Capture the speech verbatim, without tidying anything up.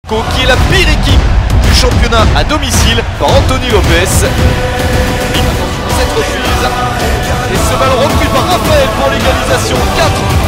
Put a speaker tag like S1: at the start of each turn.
S1: qui est la pire équipe du championnat à domicile par Anthony Lopez. Attention à cette reprise. Et ce ballon repris par Raphaël pour l'égalisation. quatre